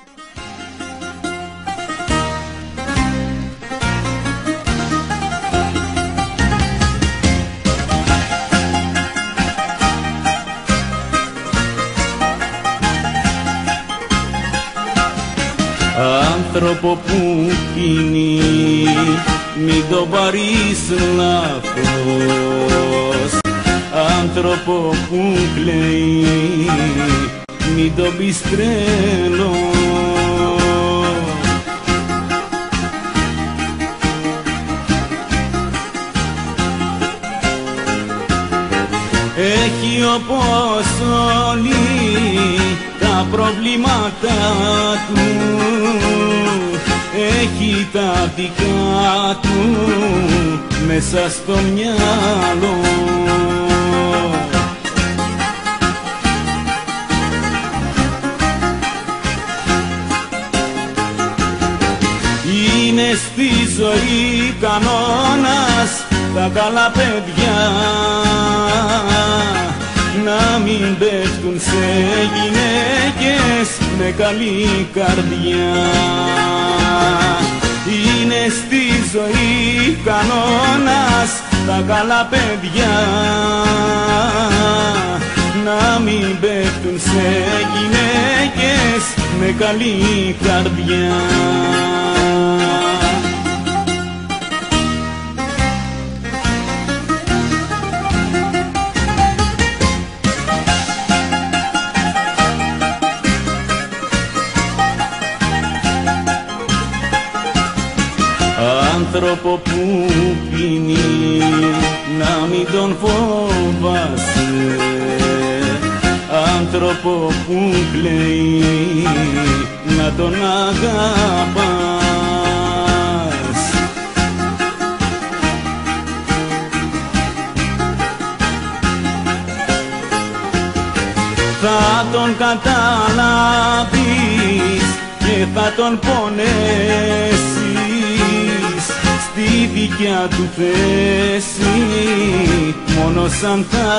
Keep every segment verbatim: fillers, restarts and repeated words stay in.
Άνθρωπο που πίνει, μην το πάρεις λάθος. Άνθρωπο που κλαίει, μην το πεις τρέλος. Έχει όπως όλοι τα προβλήματα του, έχει τα δικά του μέσα στο μυαλό. Είναι στη ζωή κανόνας τα καλά παιδιά να μην πέφτουν σε γυναίκες με καλή καρδιά. Είναι στη ζωή κανόνας τα καλά παιδιά να μην πέφτουν σε γυναίκες με καλή καρδιά. Άνθρωπο που πίνει, να μην τον φοβάσαι. Άνθρωπο που κλαίει, να τον αγαπάς. Θα τον καταλάβεις και θα τον πονέσεις στη δικιά του θέση, μόνο σαν θα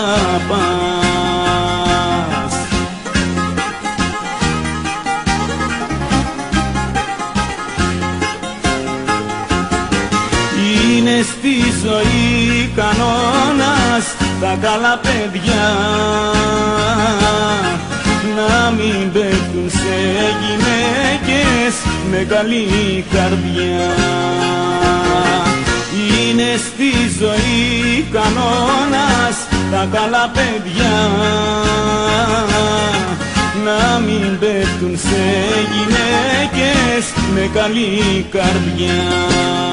πας. Είναι στη ζωή κανόνας τα καλά παιδιά να μην πέφτουν σε γυναίκες με καλή καρδιά. Είναι στη ζωή κανόνας τα καλά παιδιά να μην πέφτουν σε γυναίκες με καλή καρδιά.